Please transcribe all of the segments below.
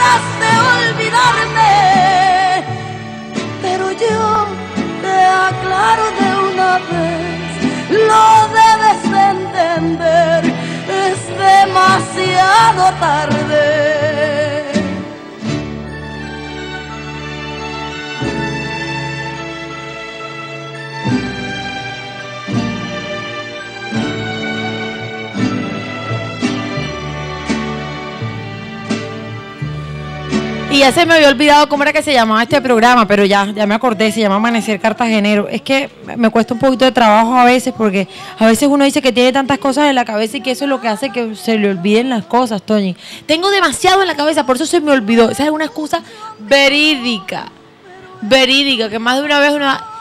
ganas de olvidarme, pero yo te aclaro de una vez, lo debes entender, es demasiado tarde. Y ya se me había olvidado cómo era que se llamaba este programa, pero ya me acordé, se llama Amanecer Cartagenero. Es que me cuesta un poquito de trabajo a veces, porque a veces uno dice que tiene tantas cosas en la cabeza y que eso es lo que hace que se le olviden las cosas, Toñi. Tengo demasiado en la cabeza, por eso se me olvidó. Esa es una excusa verídica, que más de una vez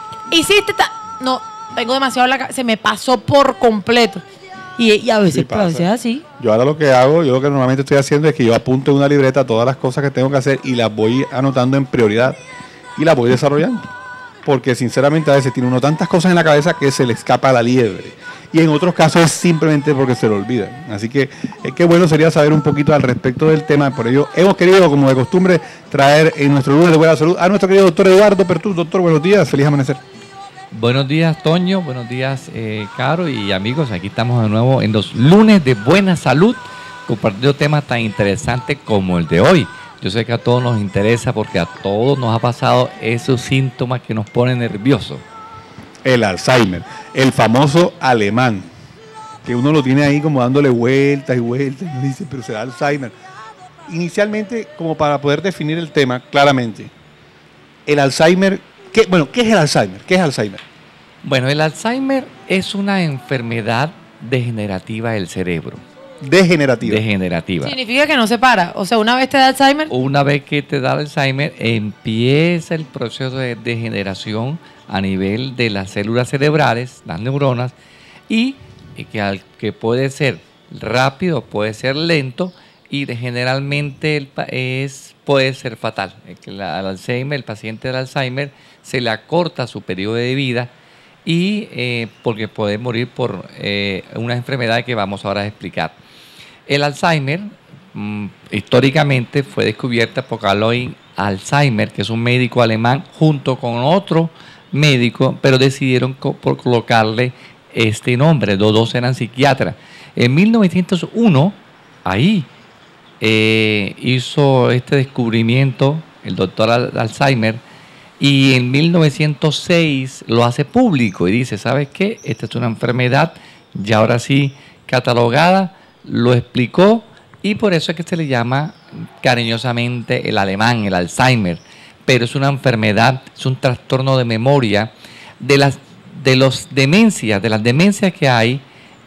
no, tengo demasiado en la cabeza, se me pasó por completo. Y a veces, Sí, a veces es así. Yo ahora lo que normalmente estoy haciendo es que yo apunto en una libreta todas las cosas que tengo que hacer y las voy anotando en prioridad y las voy desarrollando. Porque sinceramente a veces tiene uno tantas cosas en la cabeza que se le escapa la liebre. Y en otros casos es simplemente porque se lo olvidan. Así que qué bueno sería saber un poquito al respecto del tema. Por ello hemos querido, como de costumbre, traer en nuestro lunes de Buena Salud a nuestro querido doctor Eduardo Pertús. Doctor, buenos días, feliz amanecer. Buenos días, Toño, buenos días, Caro y amigos. Aquí estamos de nuevo en los lunes de Buena Salud, compartiendo temas tan interesantes como el de hoy. Yo sé que a todos nos interesa porque a todos nos ha pasado esos síntomas que nos ponen nerviosos. El Alzheimer, el famoso alemán, que uno lo tiene ahí como dándole vueltas y vueltas, y uno dice, pero será Alzheimer. Inicialmente, como para poder definir el tema claramente, el Alzheimer, ¿qué es el Alzheimer? ¿Qué es Alzheimer? Bueno, el Alzheimer es una enfermedad degenerativa del cerebro. Degenerativa. Significa que no se para. O sea, una vez te da Alzheimer. Una vez que te da Alzheimer, empieza el proceso de degeneración a nivel de las células cerebrales, las neuronas, y que puede ser rápido, puede ser lento, y generalmente puede ser fatal. El paciente del Alzheimer se le acorta su periodo de vida y porque puede morir por una enfermedad que vamos ahora a explicar. El Alzheimer históricamente fue descubierta por Alois Alzheimer, que es un médico alemán, junto con otro médico, pero decidieron por colocarle este nombre. Los dos eran psiquiatras. En 1901, ahí hizo este descubrimiento el doctor Alzheimer, y en 1906 lo hace público y dice, ¿sabes qué? Esta es una enfermedad ya ahora sí catalogada, lo explicó, y por eso es que se le llama cariñosamente el alemán, el Alzheimer. Pero es una enfermedad, es un trastorno de memoria. De las demencias que hay,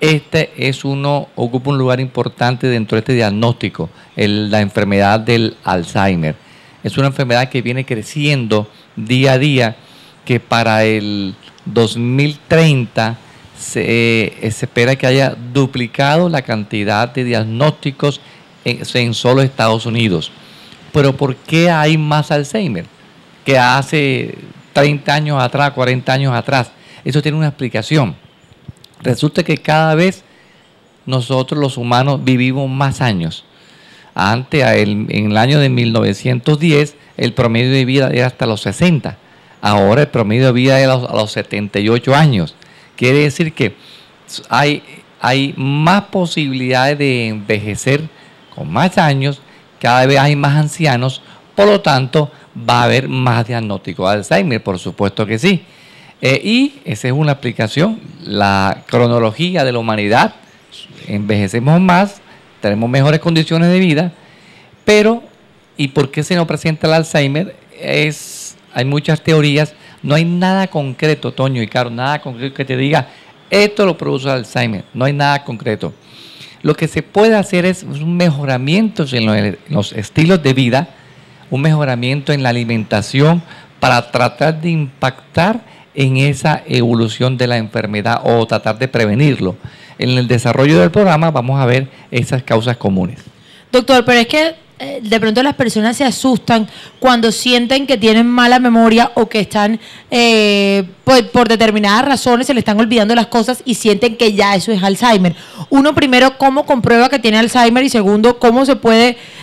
ocupa un lugar importante dentro de este diagnóstico, la enfermedad del Alzheimer. Es una enfermedad que viene creciendo día a día, que para el 2030 se espera que haya duplicado la cantidad de diagnósticos en solo Estados Unidos. Pero ¿por qué hay más Alzheimer que hace 30 años atrás, 40 años atrás? Eso tiene una explicación. Resulta que cada vez nosotros los humanos vivimos más años. Antes, en el año de 1910, el promedio de vida era hasta los 60. Ahora el promedio de vida es a los 78 años. Quiere decir que hay más posibilidades de envejecer con más años, cada vez hay más ancianos, por lo tanto va a haber más diagnóstico de Alzheimer, por supuesto que sí. Y esa es una explicación, la cronología de la humanidad, envejecemos más, tenemos mejores condiciones de vida, pero ¿y por qué se nos presenta el Alzheimer? Hay muchas teorías, no hay nada concreto, Toño y Caro, nada concreto que te diga, esto lo produce el Alzheimer, no hay nada concreto. Lo que se puede hacer es un mejoramiento en los estilos de vida, un mejoramiento en la alimentación para tratar de impactar en esa evolución de la enfermedad o tratar de prevenirlo. En el desarrollo del programa vamos a ver esas causas comunes. Doctor, pero es que de pronto las personas se asustan cuando sienten que tienen mala memoria o que están, por determinadas razones, se le están olvidando las cosas y sienten que ya eso es Alzheimer. Uno, primero, ¿cómo comprueba que tiene Alzheimer? Y segundo, ¿cómo se puede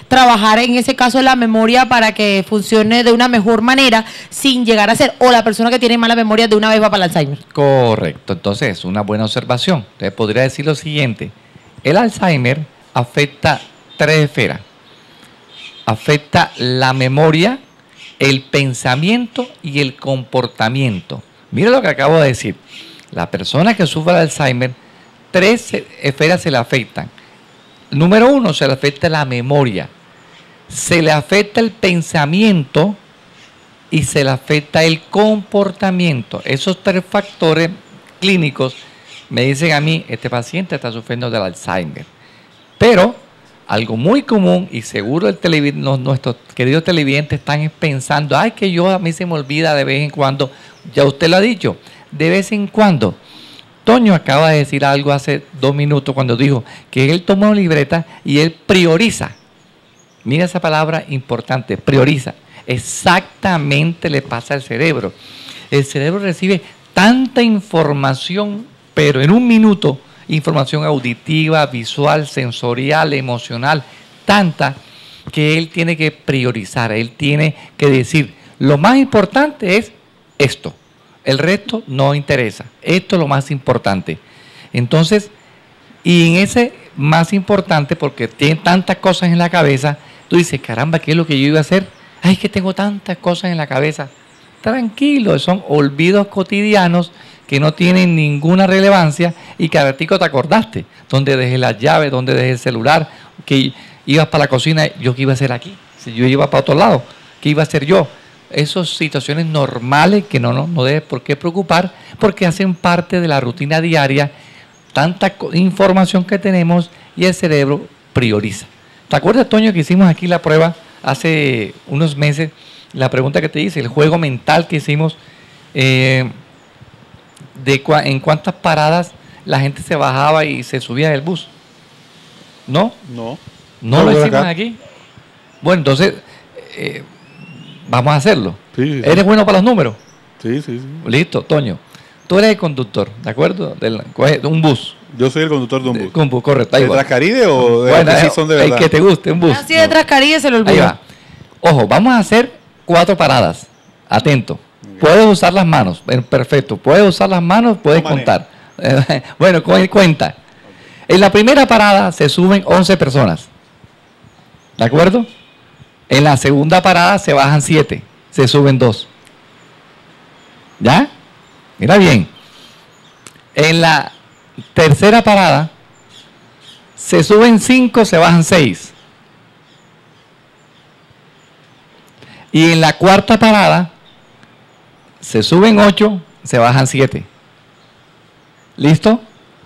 trabajar en ese caso la memoria para que funcione de una mejor manera sin llegar a ser, o la persona que tiene mala memoria de una vez va para el Alzheimer. Correcto, entonces es una buena observación. Entonces podría decir lo siguiente, el Alzheimer afecta 3 esferas. Afecta la memoria, el pensamiento y el comportamiento. Mira lo que acabo de decir. La persona que sufre de Alzheimer, 3 esferas se le afectan. Número 1, se le afecta la memoria, se le afecta el pensamiento y se le afecta el comportamiento. Esos 3 factores clínicos me dicen a mí, este paciente está sufriendo del Alzheimer. Pero algo muy común, y seguro nuestros queridos televidentes están pensando, ay, que a mí se me olvida de vez en cuando. Ya usted lo ha dicho, de vez en cuando. Toño acaba de decir algo hace 2 minutos cuando dijo que él toma una libreta y él prioriza. Mira esa palabra importante, prioriza. Exactamente le pasa al cerebro. El cerebro recibe tanta información, pero en un minuto, información auditiva, visual, sensorial, emocional, tanta que él tiene que priorizar. Él tiene que decir, lo más importante es esto. El resto no interesa. Esto es lo más importante. Entonces, y en ese más importante, porque tiene tantas cosas en la cabeza, tú dices, caramba, ¿qué es lo que yo iba a hacer? Ay, que tengo tantas cosas en la cabeza. Tranquilo, son olvidos cotidianos que no tienen ninguna relevancia y que a ratico te acordaste. Dónde dejé las llaves, dónde dejé el celular, que ibas para la cocina, ¿yo qué iba a hacer aquí? Si yo iba para otro lado, ¿qué iba a hacer yo? Esas situaciones normales que no debes por qué preocupar porque hacen parte de la rutina diaria, tanta información que tenemos y el cerebro prioriza. ¿Te acuerdas, Toño, que hicimos aquí la prueba hace unos meses? La pregunta que te hice, el juego mental que hicimos, en cuántas paradas la gente se bajaba y se subía del bus. ¿No? ¿No lo hicimos aquí? Bueno, entonces... vamos a hacerlo. Sí. ¿Eres bueno para los números? Sí. Listo, Toño. Tú eres el conductor, ¿de acuerdo? De un bus. Yo soy el conductor de un bus. Un bus, correcto. ¿De Trascaribe o de que sí son de verdad? El que te guste, un bus. Así de Trascaribe se lo olvidó. Ahí va. Ojo, vamos a hacer 4 paradas. Atento. Puedes usar las manos. Perfecto. Puedes usar las manos, puedes contar. Bueno, cuenta. En la primera parada se suben 11 personas. ¿De acuerdo? En la segunda parada se bajan 7, se suben 2. ¿Ya? Mira bien. En la tercera parada se suben 5, se bajan 6. Y en la cuarta parada se suben 8, se bajan 7. ¿Listo?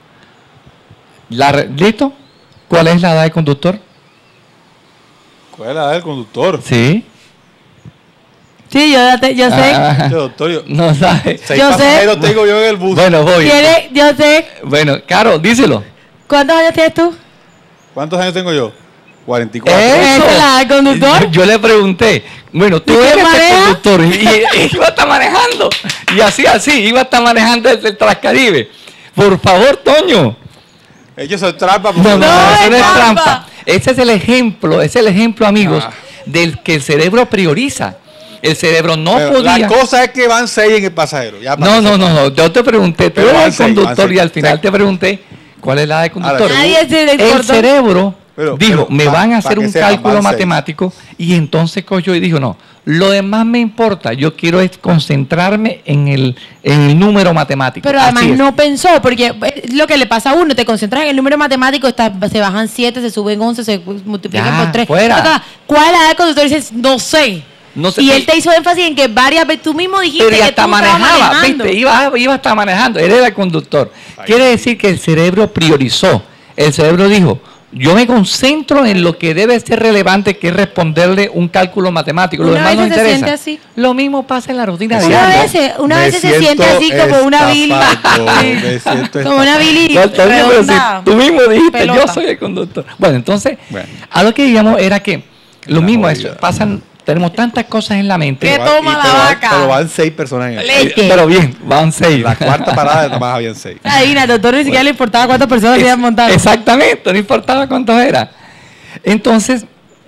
¿Listo? ¿Cuál es la edad del conductor? ¿Cuál es la edad del conductor? Sí. Sí, yo sé. Doctor, no sabe. 6 yo pasajeros sé. tengo yo en el bus. Bueno, voy. Yo sé. Bueno, Caro, díselo. ¿Cuántos años tienes tú? ¿Cuántos años tengo yo? 44. ¿Esa es la del conductor? Yo le pregunté, bueno, tú ¿Y qué eres maneja? el conductor y iba a estar manejando. Y así, iba a estar manejando desde el Trascaribe. Por favor, Toño. Ellos son trampas. No, No, eso no es es trampa. trampa. Ese es el ejemplo, amigos, del que el cerebro prioriza. El cerebro no Pero podía. la cosa es que van 6 en el pasajero. Ya No. Yo te pregunté, tú Pero eres van el seis, conductor van y al seis. final te pregunté cuál es la del conductor. Ahora, Nadie se le El importó. cerebro dijo, me van a hacer que un sepan, cálculo van seis. matemático y entonces cogió y dijo, no, lo demás me importa, yo quiero es concentrarme en el número matemático. Pero Así además es. no pensó, porque es lo que le pasa a uno, te concentras en el número matemático, se bajan 7, se suben 11, se multiplican Ya, por 3. fuera. ¿Cuál es la edad del conductor? Y dices, no sé. No sé, Y él te hizo énfasis en que varias veces tú mismo dijiste pero que ya hasta tú estabas manejaba, manejando. ¿viste? Iba hasta manejando, él era el conductor. Quiere decir que el cerebro priorizó, el cerebro dijo, yo me concentro en lo que debe ser relevante, que es responderle un cálculo matemático. Lo Una demás no vez se interesa. siente así. Lo mismo pasa en la rutina Una diaria. vez se siente así como una Billy. Me siento Como una Billy No, Antonio, pero redonda. si tú mismo dijiste, Pelota. yo soy el conductor. Bueno, entonces, Bueno. a lo que digamos era que lo La mismo, jodida. tenemos tantas cosas en la mente. ¿Qué toma la vaca? Pero van 6 personas en el Leche. Pero bien, van 6. La cuarta parada nada más habían 6. Adivina, al doctor ni siquiera le importaba cuántas personas se habían montado. Exactamente, no importaba cuántos era. Entonces,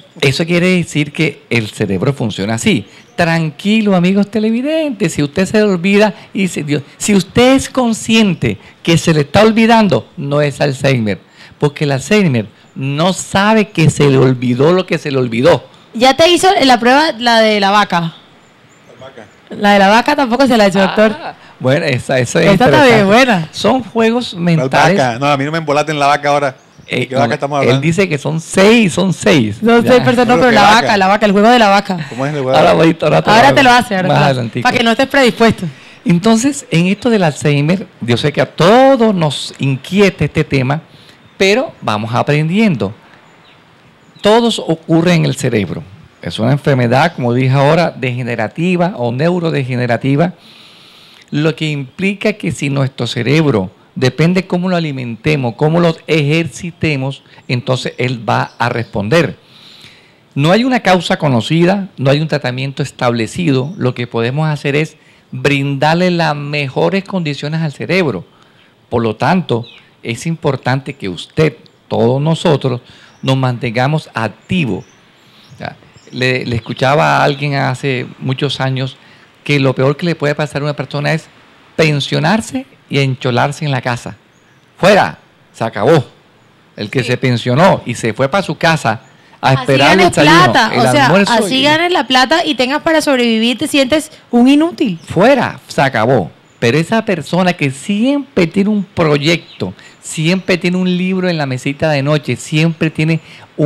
Eso quiere decir que el cerebro funciona así. Tranquilo, amigos televidentes, si usted se le olvida, y si usted es consciente que se le está olvidando, no es Alzheimer, porque el Alzheimer no sabe que se le olvidó lo que se le olvidó. ¿Ya te hizo la prueba, la de la vaca? La de la vaca tampoco se la ha hecho, doctor. Bueno, esa es Esta está bien buena. Son juegos mentales. Vaca. No, a mí no me embolaten la vaca ahora. ¿De qué vaca estamos hablando? Él dice que son seis. No sé, Ya. pero no, pero la vaca, el juego de la vaca. ¿Cómo es el juego? Ahora te lo hace, más adelantico. para que no estés predispuesto. Entonces, en esto del Alzheimer, yo sé que a todos nos inquieta este tema, pero vamos aprendiendo. Todos ocurre en el cerebro. Es una enfermedad, como dije ahora, degenerativa o neurodegenerativa, lo que implica que si nuestro cerebro depende cómo lo alimentemos, cómo lo ejercitemos, entonces él va a responder. No hay una causa conocida, no hay un tratamiento establecido. Lo que podemos hacer es brindarle las mejores condiciones al cerebro. Por lo tanto, es importante que usted, todos nosotros, nos mantengamos activos. Le escuchaba a alguien hace muchos años que lo peor que le puede pasar a una persona es pensionarse y encholarse en la casa. Fuera, se acabó. El que se pensionó y se fue para su casa a esperar el desayuno, plata, el o sea, almuerzo. así ganes la plata y tengas para sobrevivir, te sientes un inútil. Fuera, se acabó. Pero esa persona que siempre tiene un proyecto, siempre tiene un libro en la mesita de noche, siempre tiene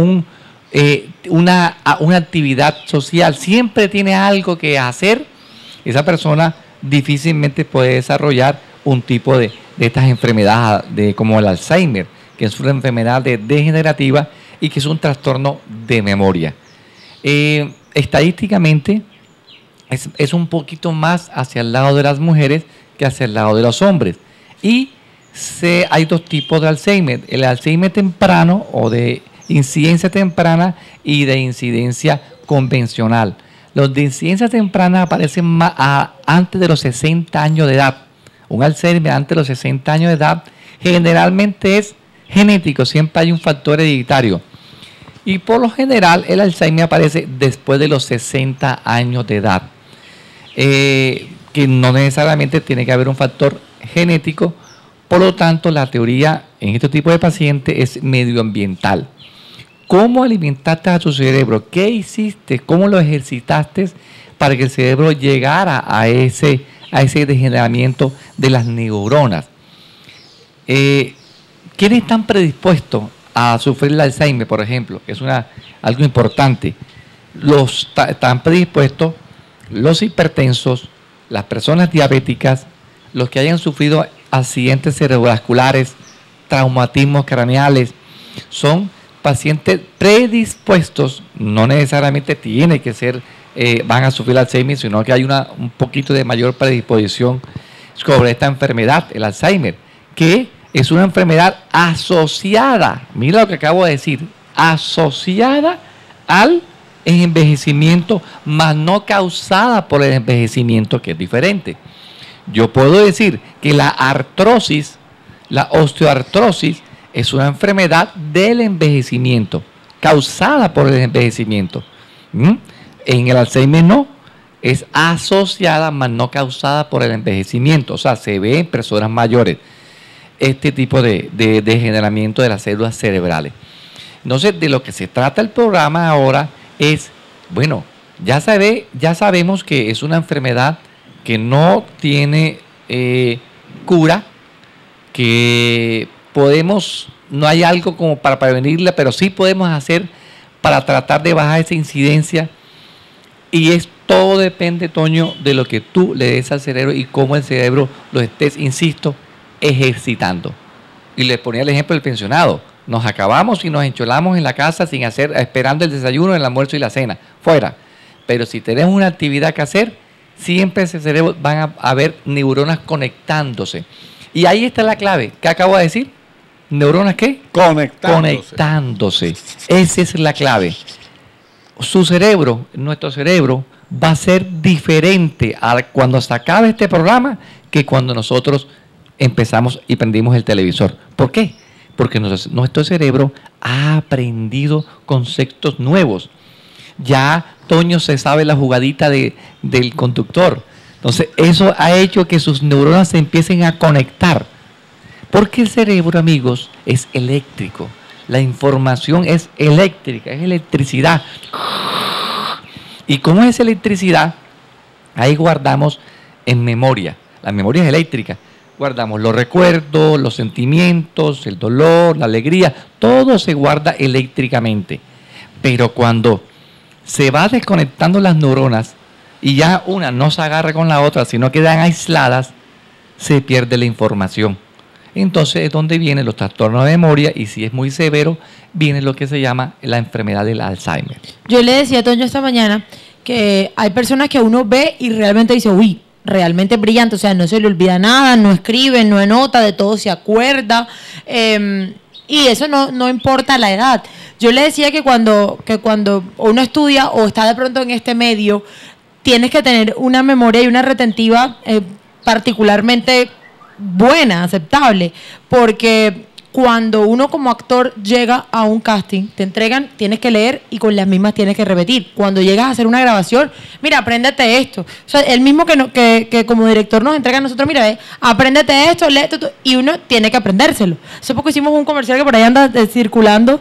una actividad social, siempre tiene algo que hacer, esa persona difícilmente puede desarrollar un tipo de estas enfermedades como el Alzheimer, que es una enfermedad degenerativa y que es un trastorno de memoria. Estadísticamente es un poquito más hacia el lado de las mujeres que hacia el lado de los hombres. Y hay dos tipos de Alzheimer: el Alzheimer temprano o de incidencia temprana y de incidencia convencional. Los de incidencia temprana aparecen antes de los 60 años de edad. Un Alzheimer antes de los 60 años de edad generalmente es genético, siempre hay un factor hereditario. Y por lo general el Alzheimer aparece después de los 60 años de edad. Que no necesariamente tiene que haber un factor genético. Por lo tanto, la teoría en este tipo de pacientes es medioambiental. ¿Cómo alimentaste a tu cerebro? ¿Qué hiciste? ¿Cómo lo ejercitaste para que el cerebro llegara a ese degeneramiento de las neuronas? ¿Quiénes están predispuestos a sufrir el Alzheimer, por ejemplo? Es algo importante. Están predispuestos los hipertensos, las personas diabéticas, los que hayan sufrido accidentes cerebrovasculares, traumatismos craneales. Son pacientes predispuestos, no necesariamente tiene que ser, van a sufrir Alzheimer, sino que hay un poquito de mayor predisposición sobre esta enfermedad, el Alzheimer, que es una enfermedad asociada, mira lo que acabo de decir, asociada al envejecimiento, mas no causada por el envejecimiento, que es diferente. Yo puedo decir que la artrosis, la osteoartrosis, es una enfermedad del envejecimiento, causada por el envejecimiento. En el Alzheimer no, es asociada, mas no causada por el envejecimiento. O sea, se ve en personas mayores este tipo de degeneramiento de las células cerebrales. Entonces, de lo que se trata el programa ahora es, bueno, ya sabemos que es una enfermedad que no tiene cura, que no hay algo como para prevenirla, pero sí podemos hacer para tratar de bajar esa incidencia. Y todo depende, Toño, de lo que tú le des al cerebro y cómo el cerebro lo estés, insisto, ejercitando. Y le ponía el ejemplo del pensionado. Nos acabamos y nos encholamos en la casa esperando el desayuno, el almuerzo y la cena, fuera. Pero si tenemos una actividad que hacer, siempre ese cerebro van a haber neuronas conectándose. Y ahí está la clave. ¿Qué acabo de decir? ¿Neuronas qué? Conectándose. Esa es la clave. Su cerebro, nuestro cerebro, va a ser diferente cuando se acabe este programa que cuando nosotros empezamos y prendimos el televisor. ¿Por qué? Porque nuestro cerebro ha aprendido conceptos nuevos. Ya Toño se sabe la jugadita del conductor. Entonces, eso ha hecho que sus neuronas se empiecen a conectar. Porque el cerebro, amigos, es eléctrico. La información es eléctrica, es electricidad. Y como es electricidad, ahí guardamos en memoria. La memoria es eléctrica. Guardamos los recuerdos, los sentimientos, el dolor, la alegría. Todo se guarda eléctricamente. Pero cuando se va desconectando las neuronas y ya una no se agarra con la otra, sino quedan aisladas, se pierde la información. Entonces es donde vienen los trastornos de memoria y si es muy severo, viene lo que se llama la enfermedad del Alzheimer. Yo le decía a Toño esta mañana que hay personas que uno ve y realmente dice, uy, realmente brillante, o sea, no se le olvida nada, no escribe, no anota, de todo se acuerda, y eso no importa la edad. Yo le decía que cuando uno estudia o está de pronto en este medio, tienes que tener una memoria y una retentiva particularmente buena, aceptable, porque cuando uno como actor llega a un casting, te entregan, tienes que leer y con las mismas tienes que repetir. Cuando llegas a hacer una grabación, mira, apréndete esto. O sea, el mismo que como director nos entrega a nosotros, mira, apréndete esto, lee esto, y uno tiene que aprendérselo. Hace poco hicimos un comercial que por ahí anda circulando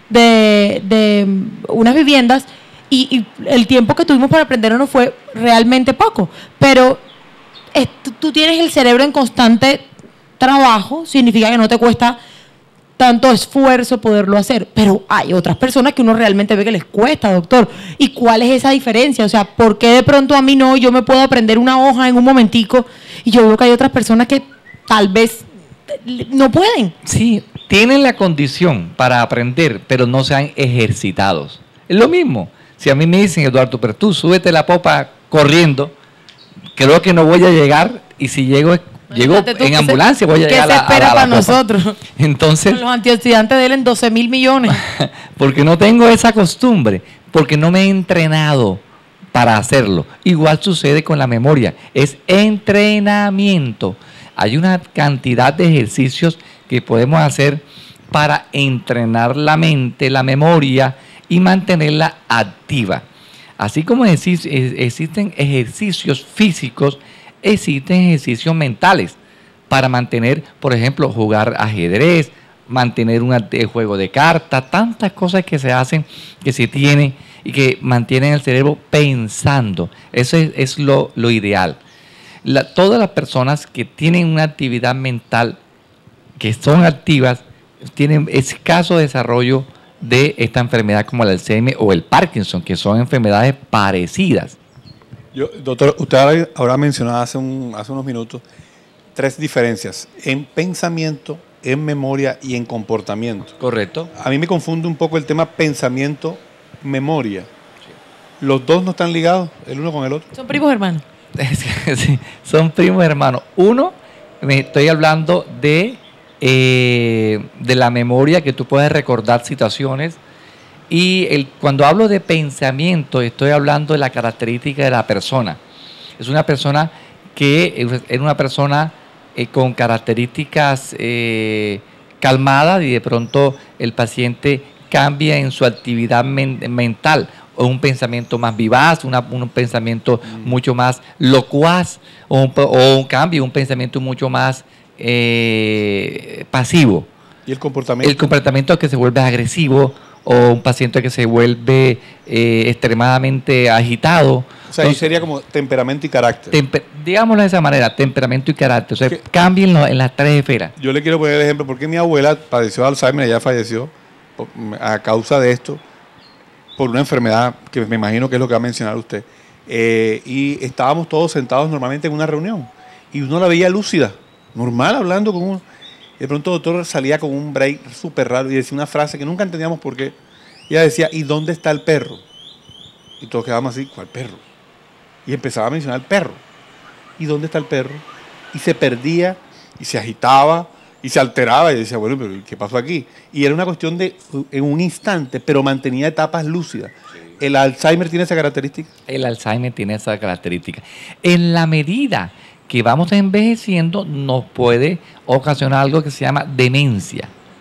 de unas viviendas y el tiempo que tuvimos para aprenderlo fue realmente poco. Pero tú tienes el cerebro en constante trabajo, significa que no te cuesta tanto esfuerzo poderlo hacer, pero hay otras personas que uno realmente ve que les cuesta, doctor. ¿Y cuál es esa diferencia? O sea, ¿por qué de pronto a mí no? Yo me puedo aprender una hoja en un momentico y yo veo que hay otras personas que tal vez no pueden. Sí, tienen la condición para aprender, pero no se han ejercitado. Es lo mismo. Si a mí me dicen, Eduardo, pero tú súbete la popa corriendo, creo que no voy a llegar y si llego en ambulancia, voy a llegar a la ¿qué se espera para popa. nosotros? Entonces, con los antioxidantes de él en 12.000 millones. Porque no tengo esa costumbre, porque no me he entrenado para hacerlo. Igual sucede con la memoria, es entrenamiento. Hay una cantidad de ejercicios que podemos hacer para entrenar la mente, la memoria y mantenerla activa. Así como existen ejercicios físicos, existen ejercicios mentales para mantener, por ejemplo, jugar ajedrez, mantener un juego de cartas, tantas cosas que se hacen, que se tienen y que mantienen el cerebro pensando. Eso es lo ideal. Todas las personas que tienen una actividad mental, que son activas, tienen escaso desarrollo de esta enfermedad como el Alzheimer o el Parkinson, que son enfermedades parecidas. Doctor, usted ahora mencionaba hace unos minutos 3 diferencias en pensamiento, en memoria y en comportamiento. Correcto. A mí me confunde un poco el tema pensamiento-memoria. ¿Los dos no están ligados el uno con el otro? Son primos hermanos. Sí, son primos hermanos. Uno, me estoy hablando de la memoria, que tú puedes recordar situaciones. Y cuando hablo de pensamiento, estoy hablando de la característica de la persona. Es una persona con características calmadas y de pronto el paciente cambia en su actividad mental, o un pensamiento más vivaz, un pensamiento mucho más locuaz, o un cambio, un pensamiento mucho más pasivo. ¿Y el comportamiento? El comportamiento que se vuelve agresivo, o un paciente que se vuelve extremadamente agitado. O sea, ahí sería como temperamento y carácter. Digámoslo de esa manera, temperamento y carácter. O sea, cambien en las 3 esferas. Yo le quiero poner el ejemplo, porque mi abuela padeció de Alzheimer, ella falleció a causa de esto, por una enfermedad que me imagino que es lo que va a mencionar usted. Y estábamos todos sentados normalmente en una reunión, y uno la veía lúcida, normal, hablando con uno. Y de pronto el doctor salía con un break súper raro y decía una frase que nunca entendíamos por qué. Ella decía, ¿y dónde está el perro? Y todos quedábamos así, ¿cuál perro? Y empezaba a mencionar el perro. ¿Y dónde está el perro? Y se perdía, y se agitaba, y se alteraba, y decía, bueno, pero ¿qué pasó aquí? Y era una cuestión de en un instante, pero mantenía etapas lúcidas. Sí. ¿El Alzheimer tiene esa característica? El Alzheimer tiene esa característica. En la medida que vamos envejeciendo, nos puede ocasionar algo que se llama demencia.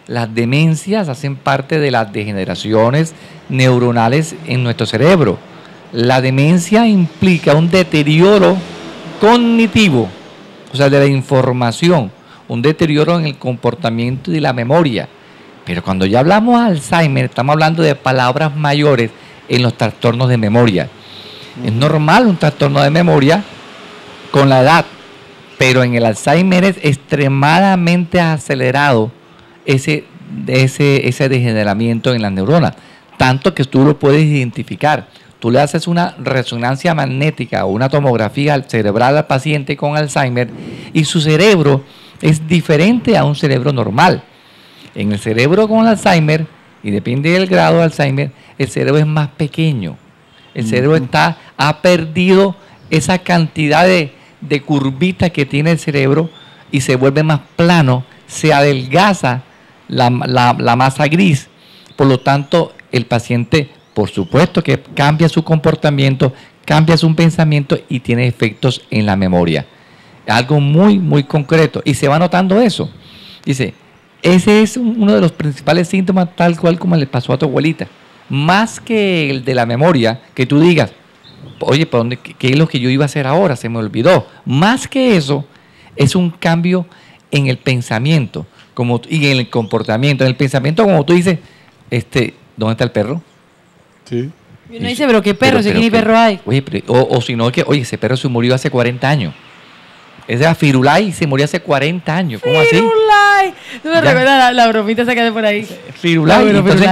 las demencias hacen parte de las degeneraciones neuronales en nuestro cerebro. La demencia implica un deterioro cognitivo, o sea, de la información, un deterioro en el comportamiento y la memoria. Pero cuando ya hablamos de Alzheimer, estamos hablando de palabras mayores en los trastornos de memoria. Es normal un trastorno de memoria con la edad, pero en el Alzheimer es extremadamente acelerado ese degeneramiento en las neuronas, tanto que tú lo puedes identificar. Tú le haces una resonancia magnética o una tomografía cerebral al paciente con Alzheimer y su cerebro es diferente a un cerebro normal. En el cerebro con Alzheimer, y depende del grado de Alzheimer, el cerebro es más pequeño. El cerebro ha perdido esa cantidad de curvitas que tiene el cerebro y se vuelve más plano, se adelgaza la masa gris. Por lo tanto, el paciente, por supuesto que cambia su comportamiento, cambia su pensamiento y tiene efectos en la memoria. Algo muy, muy concreto. Y se va notando eso. Dice, ese es uno de los principales síntomas, tal cual como le pasó a tu abuelita. Más que el de la memoria, que tú digas, oye, ¿qué es lo que yo iba a hacer ahora? Se me olvidó. Más que eso, es un cambio en el pensamiento y en el comportamiento. En el pensamiento, como tú dices, ¿dónde está el perro? Sí. Y uno dice, pero qué perro, si ni perro hay. Oye, o si no, ese perro se murió hace 40 años. Ese era Firulai y se murió hace 40 años. ¿Cómo así? Firulai. ¿Tú me recuerdas la bromita esa que hace por ahí? Firulai.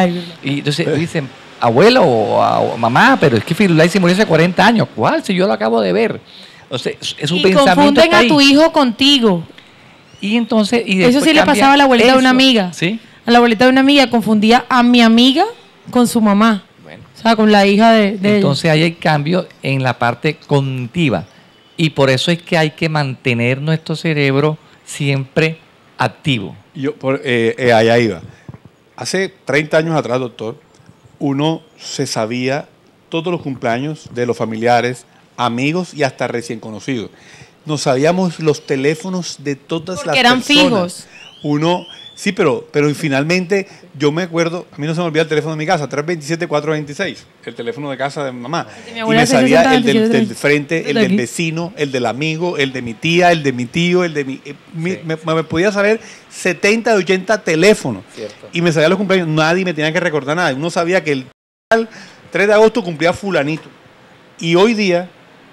Y entonces dicen, abuelo o mamá, pero es que Firulai se murió hace 40 años. ¿Cuál? Si yo lo acabo de ver. O sea, es un pensamiento. Confunden a tu hijo contigo. Y entonces. Eso sí le pasaba a la abuelita de una amiga. ¿Sí? A la abuelita de una amiga confundía a mi amiga con su mamá. Bueno. O sea, con la hija de entonces ella. Ahí hay cambio en la parte cognitiva. Y por eso es que hay que mantener nuestro cerebro siempre activo. Allá iba. Hace 30 años atrás, doctor, uno se sabía todos los cumpleaños de los familiares, amigos y hasta recién conocidos. Nos sabíamos los teléfonos de todas las personas. Porque eran fijos. Sí, pero finalmente yo me acuerdo, a mí no se me olvida el teléfono de mi casa, 327-426, el teléfono de casa de mi mamá. Y me sabía el del frente, el del vecino, el del amigo, el de mi tía, el de mi tío, el de mi... me podía saber 70 de 80 teléfonos. Cierto. Y me sabía los cumpleaños, nadie me tenía que recordar nada. Uno sabía que el 3 de agosto cumplía fulanito. Y hoy día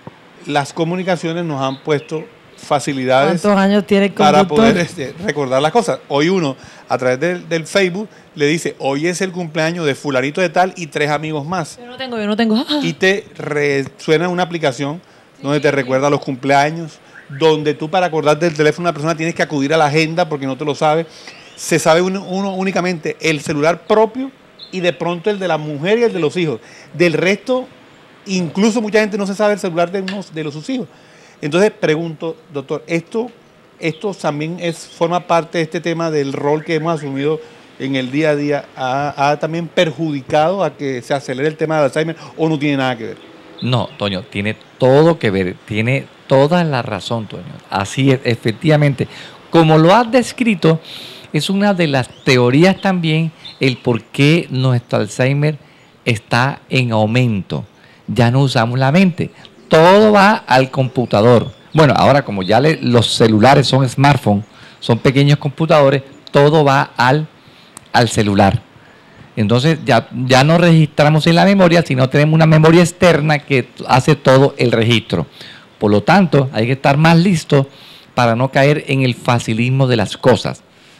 las comunicaciones nos han puesto facilidades. ¿Cuántos años tiene el para poder recordar las cosas? Hoy uno, a través del Facebook, le dice, hoy es el cumpleaños de fulanito de tal y 3 amigos más. Yo no tengo. Y te suena una aplicación donde te recuerda los cumpleaños, donde tú para acordarte del teléfono de una persona tienes que acudir a la agenda porque no te lo sabes. Se sabe uno únicamente el celular propio y de pronto el de la mujer y el de los hijos. Del resto, incluso mucha gente no se sabe el celular de sus hijos. Entonces pregunto, doctor, ¿esto también forma parte de este tema del rol que hemos asumido en el día a día? ¿Ha también perjudicado a que se acelere el tema del Alzheimer o no tiene nada que ver? No, Toño, tiene todo que ver, tiene toda la razón, Toño. Así es, efectivamente. Como lo has descrito, es una de las teorías también el por qué nuestro Alzheimer está en aumento. Ya no usamos la mente. Todo va al computador. Bueno, ahora como ya los celulares son smartphones, son pequeños computadores, todo va al celular. Entonces ya no registramos en la memoria, sino tenemos una memoria externa que hace todo el registro. Por lo tanto, hay que estar más listo para no caer en el facilismo de las cosas.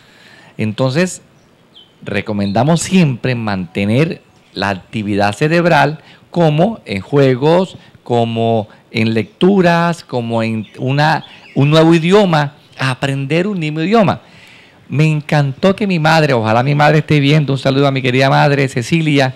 Entonces, recomendamos siempre mantener la actividad cerebral como en juegos, como en lecturas, como en un nuevo idioma, aprender un nuevo idioma. Me encantó que mi madre, ojalá mi madre esté viendo, un saludo a mi querida madre Cecilia,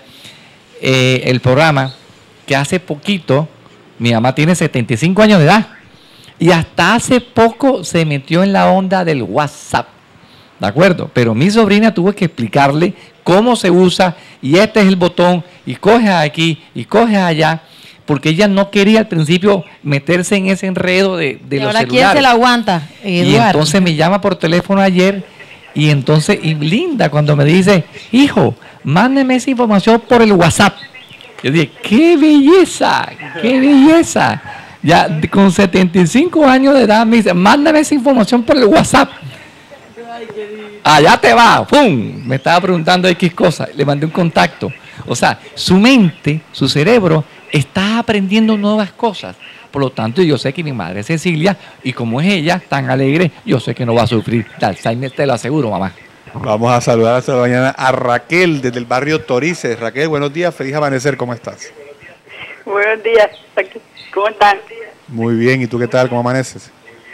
el programa, que hace poquito, mi mamá tiene 75 años de edad, y hasta hace poco se metió en la onda del WhatsApp, ¿de acuerdo? Pero mi sobrina tuvo que explicarle cómo se usa, y este es el botón, y coge aquí, y coge allá, porque ella no quería al principio meterse en ese enredo de los celulares. ¿Quién se la aguanta? Y entonces me llama por teléfono ayer Y entonces, y Linda cuando me dice, hijo, mándeme esa información por el WhatsApp. Yo dije, ¡qué belleza! ¡Qué belleza! Ya con 75 años de edad me dice, mándame esa información por el WhatsApp. Allá te va, ¡pum! Me estaba preguntando X cosas, le mandé un contacto. O sea, su mente, su cerebro, está aprendiendo nuevas cosas. Por lo tanto, yo sé que mi madre Cecilia, y como es ella, tan alegre, yo sé que no va a sufrir de Alzheimer, te lo aseguro, mamá. Vamos a saludar esta mañana a Raquel desde el barrio Torices. Raquel, buenos días, feliz amanecer, ¿cómo estás? Buenos días, ¿cómo están? Muy bien, ¿y tú qué tal? ¿Cómo amaneces?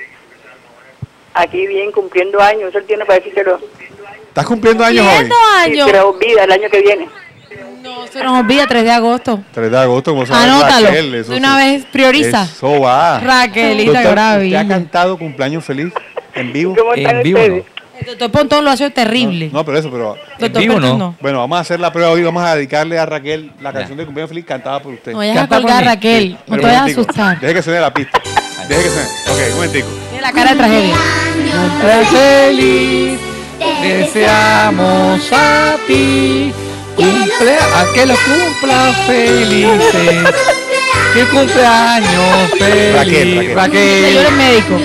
Aquí bien, cumpliendo años, él tiene para decírselo. ¿Estás cumpliendo años hoy? ¿Cumpliendo Sí, años? pero olvida el año que viene. No, se nos olvida 3 de agosto. 3 de agosto, como sabes, Anótalo. Raquel. De una vez, prioriza. Eso va. Raquelita, Doctor, maravilla. ¿usted ha cantado cumpleaños feliz en vivo? ¿Cómo están En vivo, ustedes? El doctor Pontón lo hace terrible. No, pero eso, pero... Doctor vivo, Pontón ¿no? Bueno, vamos a hacer la prueba hoy. Vamos a dedicarle a Raquel la canción de cumpleaños feliz cantada por usted. No vayas a Canta colgar, por mí. Raquel. No Pero te vayas a un momentico. asustar. Deje que suene la pista. Deje que suene. Ok, un momentico. Tiene la cara de tragedia. Feliz, deseamos a ti, a que lo cumpla felices, que cumpleaños feliz, Raquel. Yo eres médico.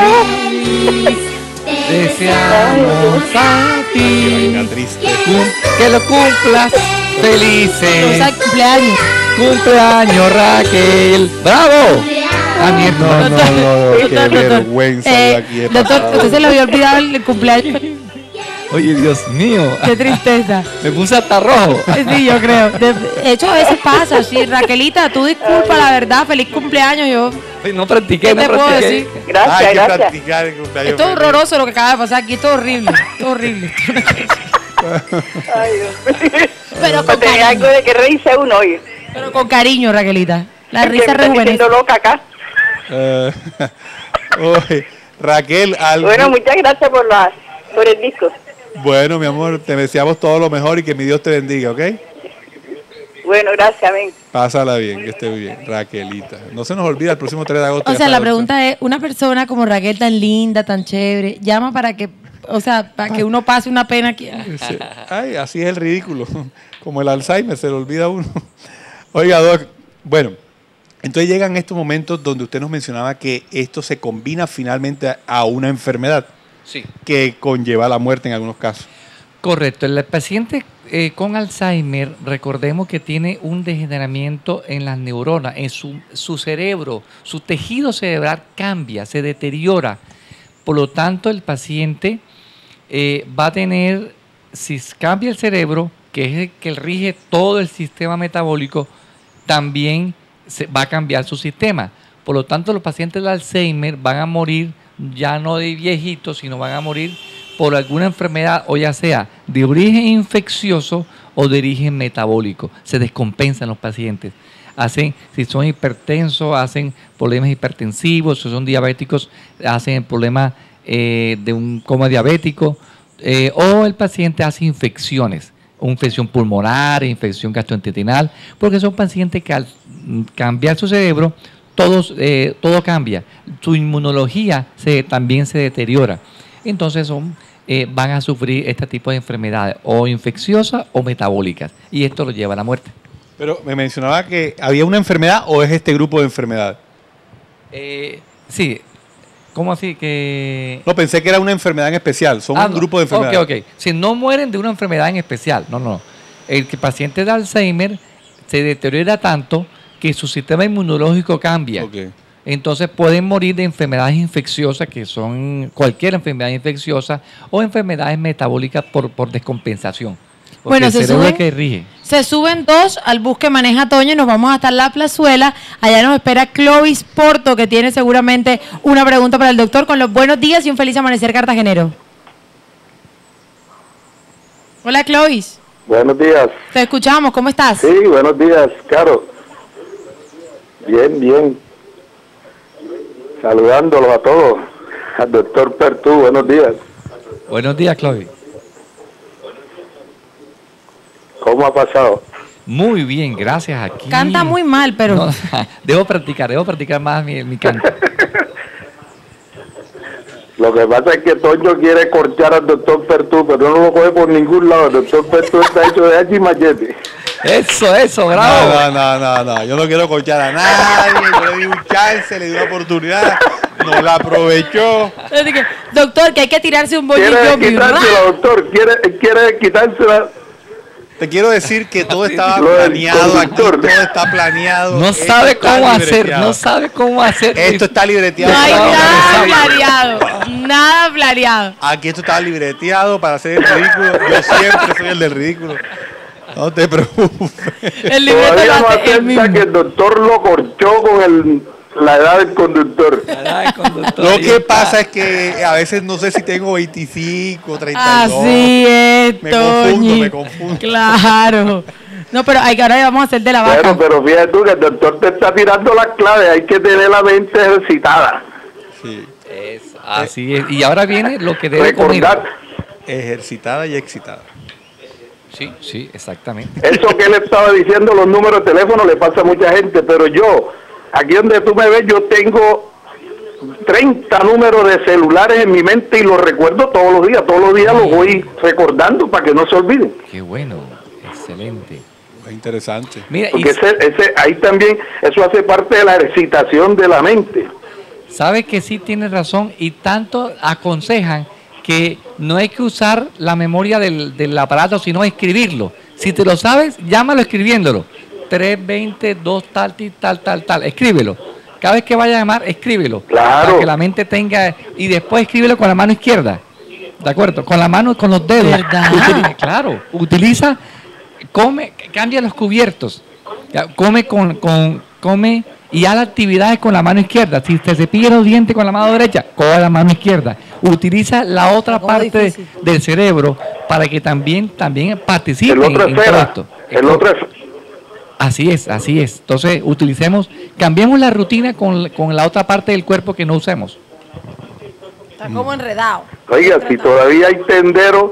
deseamos a ti, Venga, triste. que lo cumplas O felices, sea, cumpleaños. cumpleaños Raquel, ¡bravo! A mi hermano. No, qué Doctor, vergüenza de aquí he doctor, pasado. usted se le había olvidado el cumpleaños. Oye, Dios mío, Qué tristeza. me puse hasta rojo. Sí, yo creo. De hecho, a veces pasa. Sí, Raquelita, tú disculpa, la verdad. Feliz cumpleaños. Yo. No practiqué, ¿Qué no te puedo practiqué. decir? Gracias, Hay que gracias. practicar el cumpleaños Esto es feliz. horroroso lo que acaba de pasar aquí. Esto es horrible. Esto es horrible. Ay, Dios. Pero con Tenía algo cariño. de que reírse uno hoy. Pero con cariño, Raquelita. La Es que risa me están rejuvenece. diciendo loca acá. Oye, Raquel, algo... Bueno, muchas gracias por el disco. Bueno, mi amor, te deseamos todo lo mejor y que mi Dios te bendiga, ¿ok? Bueno, gracias, amén. Pásala bien, que esté bien, Raquelita. No se nos olvida el próximo 3 de agosto. O ya sea, está la doctor. pregunta es, una persona como Raquel tan linda, tan chévere, llama para que, o sea, para que uno pase una pena aquí. Sí. Ay, así es el ridículo. Como el Alzheimer, se le olvida a uno. Oiga, Doc, bueno, entonces llegan estos momentos donde usted nos mencionaba que esto se combina finalmente a una enfermedad Sí. que conlleva la muerte en algunos casos. Correcto. El paciente con Alzheimer, recordemos que tiene un degeneramiento en las neuronas, en su cerebro, su tejido cerebral cambia, se deteriora. Por lo tanto, el paciente va a tener, si cambia el cerebro, que es el que rige todo el sistema metabólico, también va a cambiar su sistema. Por lo tanto, los pacientes de Alzheimer van a morir ya no de viejitos, sino van a morir por alguna enfermedad, o ya sea de origen infeccioso o de origen metabólico. Se descompensan los pacientes. Si son hipertensos, hacen problemas hipertensivos, si son diabéticos, hacen problemas de un coma diabético, o el paciente hace infecciones, infección pulmonar, infección gastrointestinal, porque son pacientes que al cambiar su cerebro, todo cambia. Su inmunología también se deteriora. Entonces van a sufrir este tipo de enfermedades, o infecciosas o metabólicas, y esto lo lleva a la muerte. Pero me mencionaba que había una enfermedad o es este grupo de enfermedad. Sí, ¿cómo así que...? No, pensé que era una enfermedad en especial. Son un no. grupo de enfermedades. Ok. Si no mueren de una enfermedad en especial, no. El paciente de Alzheimer se deteriora tanto que su sistema inmunológico cambia. Ok. Entonces pueden morir de enfermedades infecciosas, que son cualquier enfermedad infecciosa, o enfermedades metabólicas por descompensación. Porque Bueno, el se cerebro es sube- el que rige. Se suben 2 al bus que maneja Toño y nos vamos hasta la plazuela. Allá nos espera Clovis Porto, que tiene seguramente una pregunta para el doctor, con los buenos días y un feliz amanecer cartagenero. Hola, Clovis. Buenos días. Te escuchamos. ¿Cómo estás? Sí, buenos días, Caro. Bien. Saludándolos a todos. Al doctor Pertú, buenos días. Buenos días, Chloe. ¿Cómo ha pasado? Muy bien, gracias. Aquí. Canta muy mal, pero... No, debo practicar más mi canto. Lo que pasa es que Toño quiere corchar al doctor Pertú, pero no lo coge por ningún lado. El doctor Pertú está hecho de hacha y machete. Eso, bravo. No, yo no quiero corchar a nadie, yo le di un chance, le di una oportunidad, no la aprovechó. Así que, doctor, que hay que tirarse un bolillo. Quiere quitársela, doctor, quiere quitársela. Te quiero decir que todo estaba Lo del planeado aquí, conductor. todo está planeado. No esto sabe está cómo hacer, libreteado. no sabe cómo hacer. Esto está libreteado. No hay para nada organizar. planeado. Nada planeado. Aquí esto estaba libreteado para hacer el ridículo. Yo siempre soy el del ridículo. No te preocupes. El libreto lo Todavía no hace él acepta mismo. que el doctor lo corchó con la edad del conductor. Ay, conductor, Lo ahí que está. pasa es que a veces no sé si tengo 25, 32. Así es, Me confundo, Toñi. me confundo. Claro. No, pero ahora vamos a hacer de la Bueno, vaca. pero fíjate tú que el doctor te está tirando las claves. Hay que tener la mente ejercitada. Sí. Así es. Y ahora viene lo que debe comer. Recordar. Ejercitada y excitada. Sí, exactamente. Eso que él estaba diciendo, los números de teléfono, le pasa a mucha gente, pero yo, aquí donde tú me ves, yo tengo 30 números de celulares en mi mente y los recuerdo todos los días los voy recordando para que no se olviden. Qué bueno, excelente. Es interesante. Mira, y Porque ahí también, eso hace parte de la excitación de la mente. sabe que sí tiene razón y tanto aconsejan que no hay que usar la memoria del aparato, sino escribirlo. Si te lo sabes, llámalo escribiéndolo. 320, 2 tal, escríbelo. Cada vez que vaya a llamar, escríbelo. Claro. Para que la mente tenga, y después escríbelo con la mano izquierda. ¿De acuerdo? Con la mano, con los dedos. ¿Verdad? Claro, utiliza, cambia los cubiertos. Ya, come y haga actividades con la mano izquierda. Si te cepilla los dientes con la mano derecha, coge la mano izquierda. Utiliza la otra Como parte difícil. del cerebro para que también participe El otro en todo esfera. esto. El otro es. Así es. Entonces, cambiemos la rutina con la otra parte del cuerpo que no usemos. Está como enredado. Oiga, si todavía hay tenderos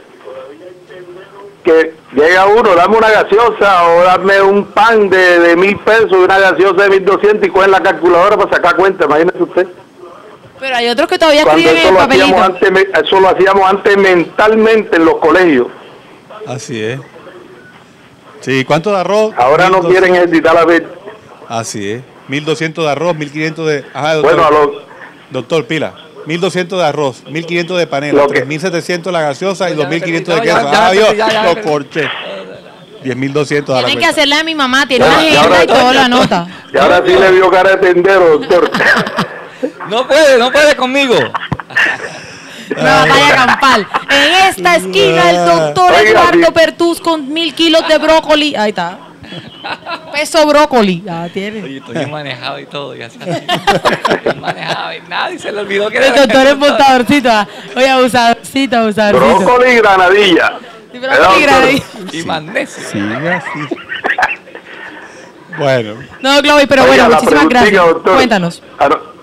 que llega uno, dame una gaseosa o dame un pan de 1.000 pesos y una gaseosa de 1.200 y cogen la calculadora para sacar cuenta, imagínese usted. Pero hay otros que todavía Cuando escriben en eso el lo, hacíamos papelito. antes, eso lo hacíamos antes mentalmente en los colegios. Así es. Sí, ¿cuánto de arroz? Ahora no 1.200. quieren ejercitar la vez. Así es. 1.200 de arroz, 1.500 de... Ajá, doctor. Bueno, Doctor, pila. 1.200 de arroz, 1.500 de panela, Lo que- 3.700 la gaseosa y Ya, 2.500 de ya, queso. ya, Adiós, ya, lo corché. 10.200 a la Tienen que cuenta. hacerle a mi mamá, tiene Ya, una ya, agenda ahora- y todo la nota. y ahora sí le vio cara de tendero, doctor. No puede conmigo. Una batalla campal. En esta esquina el doctor Oiga, Eduardo sí. Pertús con 1.000 kilos de brócoli. Ahí está. Peso brócoli. Ya tiene. Oye, estoy manejado y todo. Y así. Manejado y nadie se le olvidó que El doctor es montadorcito. Oye, abusadorcito, abusadorcito. Brócoli y granadilla. Sí, brócoli ¿Verdad, doctor? granadilla. y magnesio. Sigue así. Bueno, No, Chloe, pero Oiga, bueno, la muchísimas preguntita, gracias. doctor. Cuéntanos. Ah, no.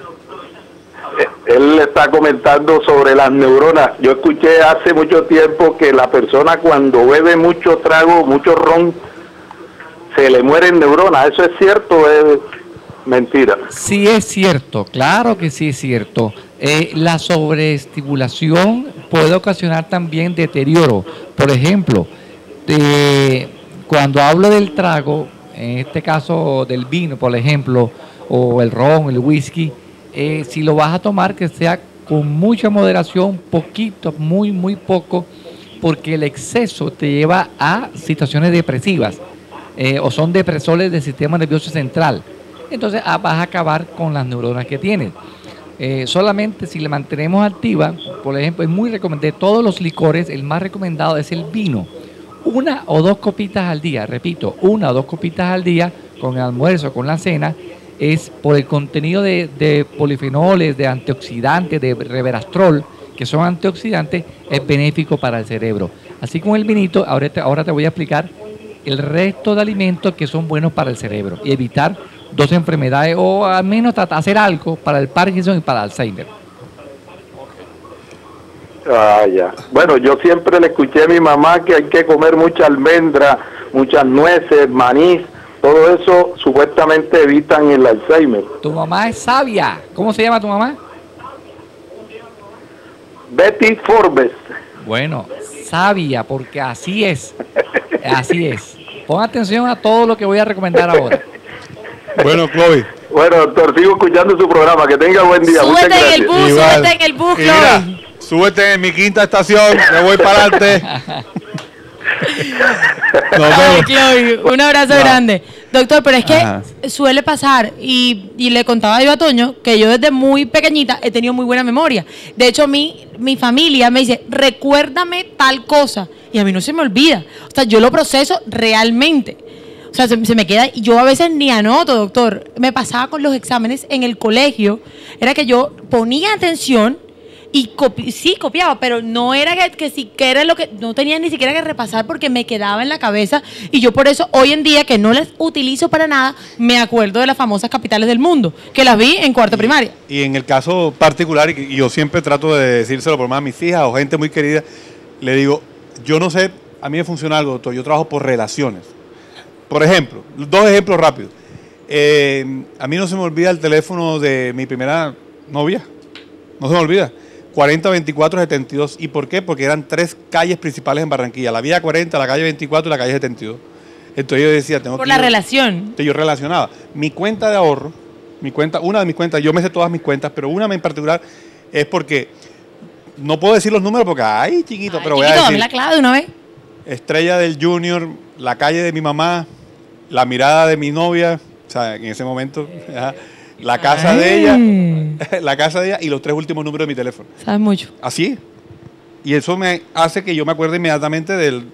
Él está comentando sobre las neuronas. Yo escuché hace mucho tiempo que la persona cuando bebe mucho trago, mucho ron, se le mueren neuronas. ¿Eso es cierto o es mentira? Sí es cierto, claro que sí es cierto. La sobreestimulación puede ocasionar también deterioro. Por ejemplo, cuando hablo del trago, en este caso del vino, por ejemplo, o el ron, el whisky, si lo vas a tomar, que sea con mucha moderación, poquito, muy poco, porque el exceso te lleva a situaciones depresivas o son depresores del sistema nervioso central. Entonces vas a acabar con las neuronas que tienes. Solamente si la mantenemos activa, por ejemplo, es muy recomendable, de todos los licores, el más recomendado es el vino. 1 o 2 copitas al día, repito, 1 o 2 copitas al día con el almuerzo, con la cena, es por el contenido de polifenoles, de antioxidantes, de resveratrol, que son antioxidantes, es benéfico para el cerebro. Así como el vinito, ahora te voy a explicar el resto de alimentos que son buenos para el cerebro y evitar 2 enfermedades o al menos hacer algo para el Parkinson y para el Alzheimer. Ah, ya. Bueno, yo siempre le escuché a mi mamá que hay que comer mucha almendra, muchas nueces, maní. Todo eso supuestamente evitan el Alzheimer. Tu mamá es sabia. ¿Cómo se llama tu mamá? Betty Forbes. Bueno, sabia, porque así es. Así es. Pon atención a todo lo que voy a recomendar ahora. Bueno, Chloe. Bueno, doctor, sigo escuchando su programa. Que tenga buen día. Muchas Súbete en el gracias. bus, Igual. súbete en el bus, Y mira, Chloe. súbete en mi quinta estación, me voy para adelante. Nos Ay, vemos. Chloe, un abrazo Ya. grande. Doctor, pero es que Ajá. suele pasar, y le contaba yo a Toño, que yo desde muy pequeñita he tenido muy buena memoria. De hecho, mi familia me dice, recuérdame tal cosa, y a mí no se me olvida. O sea, yo lo proceso realmente. O sea, se me queda, y yo a veces ni anoto, doctor. Me pasaba con los exámenes en el colegio, era que yo ponía atención y sí copiaba, pero no era que era lo que no tenía ni siquiera que repasar porque me quedaba en la cabeza, y yo por eso hoy en día, que no las utilizo para nada, me acuerdo de las famosas capitales del mundo, que las vi en cuarto primaria. Y en el caso particular, y yo siempre trato de decírselo por más a mis hijas o gente muy querida, le digo, yo no sé, a mí me funciona algo, doctor, yo trabajo por relaciones. Por ejemplo, 2 ejemplos rápidos. A mí no se me olvida el teléfono de mi primera novia, no se me olvida. 402472. ¿Y por qué? Porque eran 3 calles principales en Barranquilla, la vía 40, la calle 24 y la calle 72. Entonces yo decía, tengo Por que la ir- relación. Entonces yo relacionaba mi cuenta de ahorro, una de mis cuentas, yo me sé todas mis cuentas, pero una en particular es porque no puedo decir los números porque, ay, chiquito, Ay, pero voy chiquito, a dame decir la clave de una vez. Estrella del Junior, la calle de mi mamá, la mirada de mi novia, o sea, en ese momento, ajá, la casa de ella, la casa de ella y los 3 últimos números de mi teléfono. Sabes mucho. Así es. Y eso me hace que yo me acuerde inmediatamente del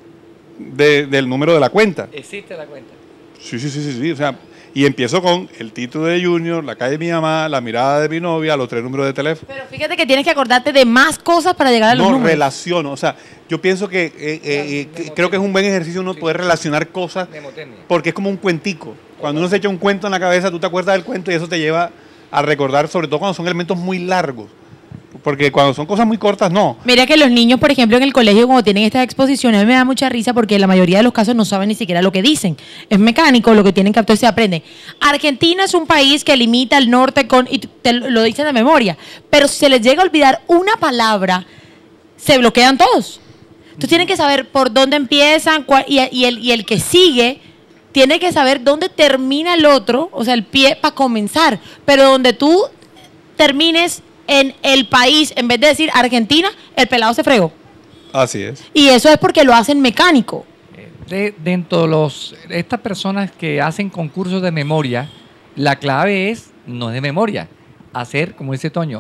número de la cuenta. Existe la cuenta. Sí. O sea, y empiezo con el título de Junior, la calle de mi mamá, la mirada de mi novia, los 3 números de teléfono. Pero fíjate que tienes que acordarte de más cosas para llegar a los No números. relaciono. O sea, yo pienso que creo que es un buen ejercicio uno poder relacionar cosas porque es como un cuentico. Cuando uno se echa un cuento en la cabeza, tú te acuerdas del cuento y eso te lleva a recordar, sobre todo cuando son elementos muy largos. Porque cuando son cosas muy cortas, no. Mira que los niños, por ejemplo, en el colegio, cuando tienen estas exposiciones, a mí me da mucha risa porque en la mayoría de los casos no saben ni siquiera lo que dicen. Es mecánico lo que tienen que entonces se aprenden. Argentina es un país que limita al norte con, y te lo dicen de memoria, pero si se les llega a olvidar una palabra, se bloquean todos. Entonces tienen que saber por dónde empiezan y el que sigue tiene que saber dónde termina el otro, o sea, el pie para comenzar. Pero donde tú termines en el país, en vez de decir Argentina, el pelado se fregó. Así es. Y eso es porque lo hacen mecánico. Dentro de estas personas que hacen concursos de memoria, la clave no es de memoria, hacer, como dice Toño,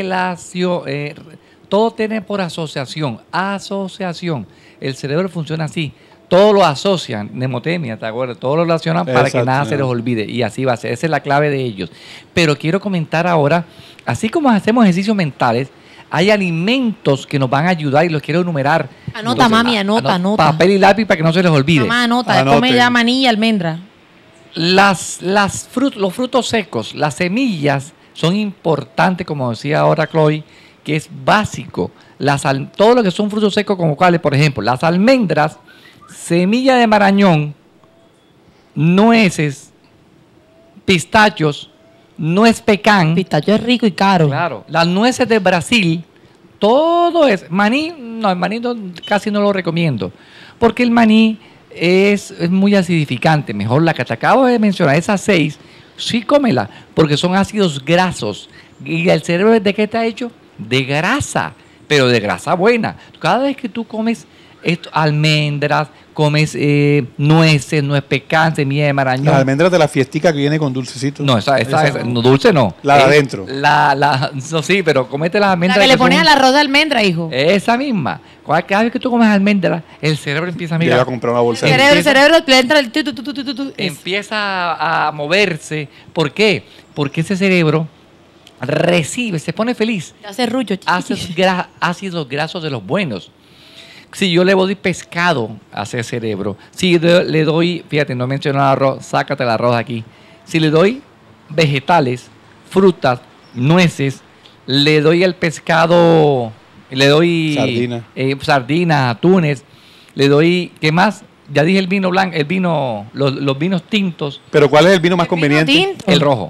todo tiene por asociación. El cerebro funciona así. Todo lo asocian, mnemotemia, ¿te acuerdas? Todo lo relacionan para que nada se les olvide. Y así va a ser. Esa es la clave de ellos. Pero quiero comentar ahora, así como hacemos ejercicios mentales, hay alimentos que nos van a ayudar y los quiero enumerar. Anota, mami, anota. Papel y lápiz para que no se les olvide. Mamá, anota. Anote. Come ya maní y almendra. Los frutos secos, las semillas son importantes, como decía ahora Chloe, que es básico. Todo lo que son frutos secos, como cuáles, por ejemplo, las almendras, semilla de marañón, nueces, pistachos, nuez pecan. Pistacho es rico y caro. Claro, las nueces de Brasil, todo es. Maní, no, el maní casi no lo recomiendo, porque el maní es muy acidificante. Mejor la que te acabo de mencionar, esas 6, sí cómela, porque son ácidos grasos. ¿Y el cerebro de qué está hecho? De grasa, pero de grasa buena. Cada vez que tú comes almendras, comes nueces, nuez pecan, semilla de marañón. Las almendras de la fiestica que viene con dulcecito. No, esa no, dulce no. La de adentro. No, sí, pero comete las La almendras. que le pones son- al arroz de almendra, hijo. Esa misma. Cada vez que tú comes almendras, el cerebro empieza a Yo iba a mirar. comprar una bolsa. El de- cerebro le entra el tu. Empieza a moverse. ¿Por qué? Porque ese cerebro recibe, se pone feliz. Te hace rucho. Ácidos grasos de los buenos. Si yo le doy pescado a ese cerebro, si le doy, fíjate, no mencioné el arroz, sácate el arroz aquí. Si le doy vegetales, frutas, nueces, le doy el pescado, le doy Sardina. sardinas, atunes, le doy, ¿qué más? Ya dije el vino blanco, los vinos tintos, Pero ¿cuál es el vino más El vino conveniente? tinto. el rojo.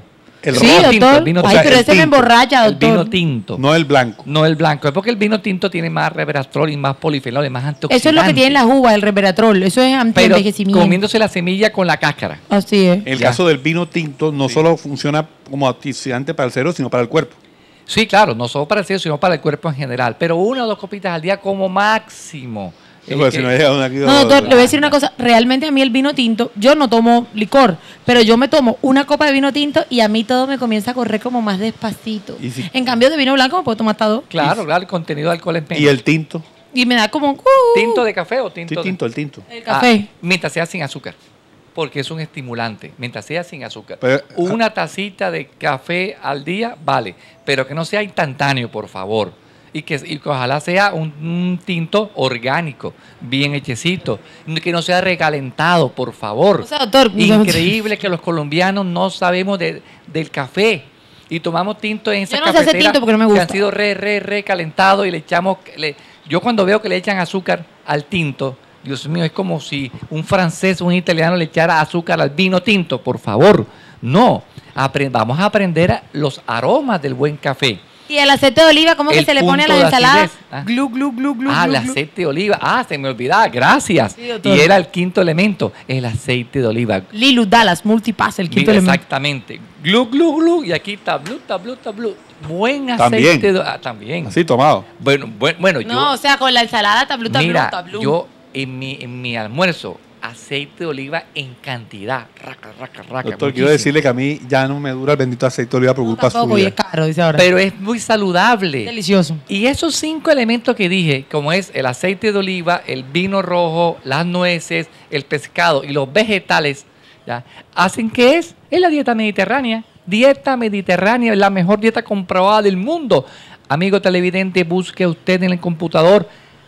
El Sí, rojo. doctor. tinto, el vino Ay, tinto. pero El ese me tinto. emborracha, El vino doctor. tinto. No el blanco. No el blanco, es porque el vino tinto tiene más resveratrol y más polifenoles, más antioxidantes. Eso es lo que tienen las uvas, el resveratrol. Eso es Pero antienvejecimiento. comiéndose la semilla con la cáscara. Así es. En el Ya. caso del vino tinto, no solo funciona como antioxidante para el cerebro, sino para el cuerpo. Sí, claro, no solo para el cerebro, sino para el cuerpo en general. Pero 1 o 2 copitas al día como máximo. Sí, porque si no llega uno aquí, No, doctor, le voy a decir una cosa. Realmente a mí el vino tinto, yo no tomo licor, pero yo me tomo una copa de vino tinto y a mí todo me comienza a correr como más despacito. ¿Y si- En cambio de vino blanco me puedo tomar hasta 2. Claro, claro, el contenido de alcohol es menos. Y el tinto. Y me da como un... ¿Tinto de café o tinto Sí, de...? tinto, el tinto. El café. Mientras sea sin azúcar, porque es un estimulante, mientras sea sin azúcar. Pero- Una tacita de café al día, vale, pero que no sea instantáneo, por favor. Y que ojalá sea un tinto orgánico, bien hechecito, que no sea recalentado, por favor. O sea, doctor, Increíble que los colombianos no sabemos del café. Y tomamos tinto en esas Yo no sé hacer cafeteras tinto porque no me que gusta. han sido recalentados y le echamos... yo cuando veo que le echan azúcar al tinto, Dios mío, es como si un francés o un italiano le echara azúcar al vino tinto. Por favor, no. Vamos a aprender los aromas del buen café. Y el aceite de oliva, ¿cómo que El se le pone a punto las de ensaladas? acidez. Ah. Glu, glu, glu, glu, Ah, glu, el glu. aceite de oliva. Ah, se me olvidaba. Gracias. Sí, doctor. Y era el quinto elemento, el aceite de oliva. Lilu Dallas, multipass, el quinto elemento. Exactamente. Glu, glu, glu. Y aquí tablu, tablu, tablu. Buen También. aceite de también. Así tomado. Bueno, yo... No, o sea, con la ensalada tablu, tablu, Mira, tablu. yo en mi almuerzo, aceite de oliva en cantidad. Raca, raca, raca. Doctor, quiero muchísimo. decirle que a mí ya no me dura el bendito aceite de oliva por No, culpa tampoco, y suya. es caro, dice ahora. Pero es muy saludable. Delicioso. Y esos 5 elementos que dije, como es el aceite de oliva, el vino rojo, las nueces, el pescado y los vegetales, ¿ya? Hacen que es la dieta mediterránea. Dieta mediterránea es la mejor dieta comprobada del mundo. Amigo televidente, busque usted en el computador.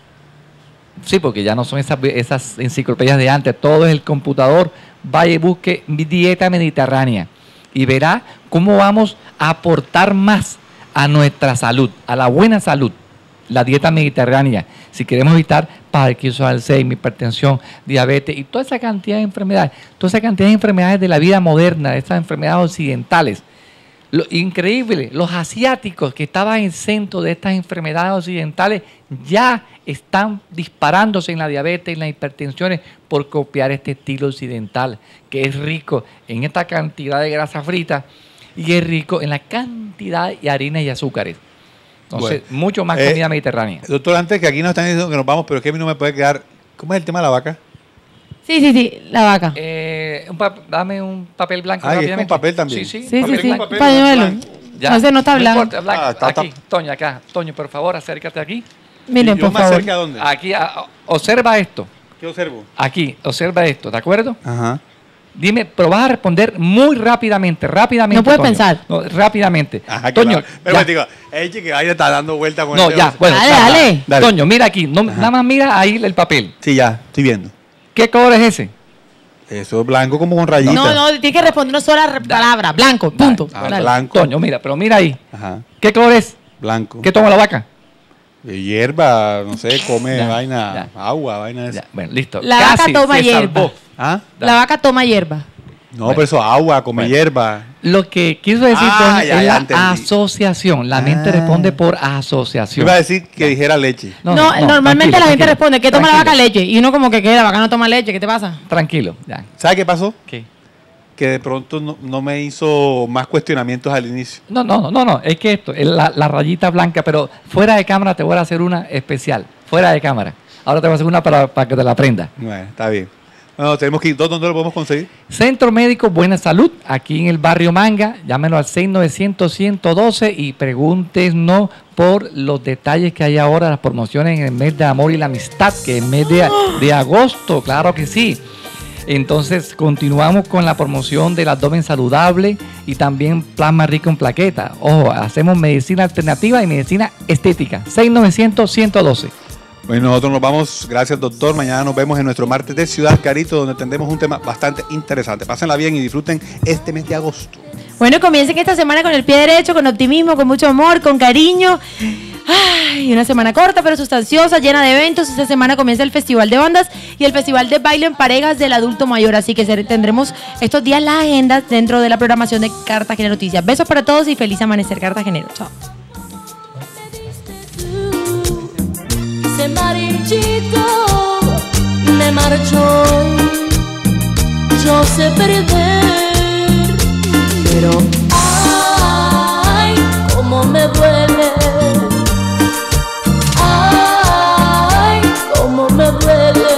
Sí, porque ya no son esas enciclopedias de antes, todo es el computador. Vaya y busque dieta mediterránea y verá cómo vamos a aportar más a nuestra salud, a la buena salud. La dieta mediterránea, si queremos evitar Parkinson, Alzheimer, hipertensión, diabetes y toda esa cantidad de enfermedades, toda esa cantidad de enfermedades de la vida moderna, de estas enfermedades occidentales. Lo increíble, los asiáticos que estaban en el centro de estas enfermedades occidentales ya están disparándose en la diabetes y en las hipertensiones por copiar este estilo occidental, que es rico en esta cantidad de grasa frita y es rico en la cantidad de harinas y azúcares. Entonces, Bueno, mucho más comida mediterránea. Doctor, antes que aquí nos están diciendo que nos vamos, pero es que a mí no me puede quedar. ¿Cómo es el tema de la vaca? Sí, la vaca. Dame un papel blanco. Ah, y es con rápidamente. papel también. Sí, Sí, papel sí. con papel, Pañuelo. blanco. Ya. No, ese no está blanco. importa, blanco. Ah, está aquí, Toño, acá. Toño, por favor, acércate aquí. Miren, ¿Y yo por más favor. cerca a dónde? Aquí, observa esto. ¿Qué observo? Aquí, observa esto, ¿de acuerdo? Ajá. Dime, pero vas a responder muy rápidamente. No puedes Toño. pensar. No, rápidamente. Ajá, Toño, pero ya. digo, que ahí está dando vuelta con No, el ya, dedo. bueno. Dale, ya, dale. Dale. Toño, mira aquí, nada más mira ahí el papel. Sí, ya, estoy viendo. ¿Qué color es ese? Eso es blanco como con rayitas. No, tienes que responder una sola palabra. Blanco, punto. Ah, Dale. blanco. Toño, mira, pero mira ahí. Ajá, ¿Qué color es? blanco. ¿Qué toma la vaca? Hierba, no sé, come Ya, vaina, ya. agua, vaina de Ya, esa. bueno, listo. La vaca Casi toma se hierba. salvó. ¿Ah? La vaca toma hierba. No, pero eso agua, come Bueno. hierba. Lo que quiso decir Ah, Toño, ya, es ya la entendí. asociación. La mente Ah. responde por Yo asociación. iba a decir que dijera leche. No, normalmente tranquilo, la gente tranquilo, responde, ¿qué toma la vaca? tranquilo, Leche. Y uno como que, ¿qué? La vaca no toma leche, ¿qué te pasa? Tranquilo, ya. ¿Sabe qué pasó? ¿Qué? Que de pronto no me hizo más cuestionamientos al inicio. No, es que esto, es la rayita blanca, pero fuera de cámara te voy a hacer una especial, fuera de cámara. Ahora te voy a hacer una para que te la aprenda. Bueno, está bien. Bueno, tenemos que ir. ¿Dónde lo podemos conseguir? Centro Médico Buena Salud, aquí en el barrio Manga, llámenlo al 690-112 y pregúntenos por los detalles que hay ahora, las promociones en el mes de amor y la amistad, que es el mes de agosto, claro que sí. Entonces continuamos con la promoción del abdomen saludable y también plasma rico en plaqueta. Ojo, hacemos medicina alternativa y medicina estética. 690-112. Bueno, nosotros nos vamos. Gracias, doctor. Mañana nos vemos en nuestro martes de Ciudad Carito, donde tendremos un tema bastante interesante. Pásenla bien y disfruten este mes de agosto. Bueno, comiencen esta semana con el pie derecho, con optimismo, con mucho amor, con cariño. Ay, una semana corta pero sustanciosa, llena de eventos. Esta semana comienza el Festival de Bandas y el Festival de Baile en Parejas del Adulto Mayor. Así que tendremos estos días las agendas dentro de la programación de Cartagena Noticias. Besos para todos y feliz amanecer cartagenero. Chao. Ese marchito me marchó, yo sé perder, pero ay, cómo me duele, ay, cómo me duele.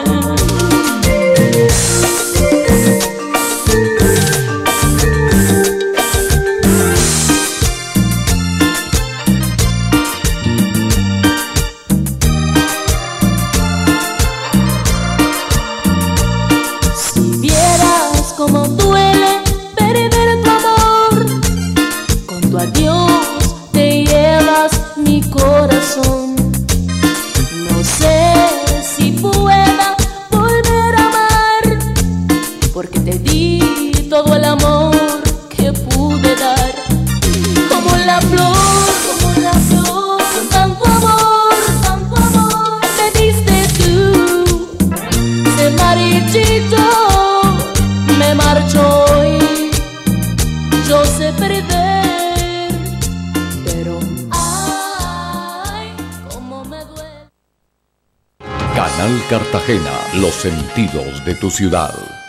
Como duele perder tu amor, con tu adiós te llevas mi corazón. No sé si pueda volver a amar, porque te di todo el amor que pude dar. Como la flor, con tanto amor me diste tú, ese marichito me marcho hoy, yo sé perder, pero ay, cómo me duele. Canal Cartagena, los sentidos de tu ciudad.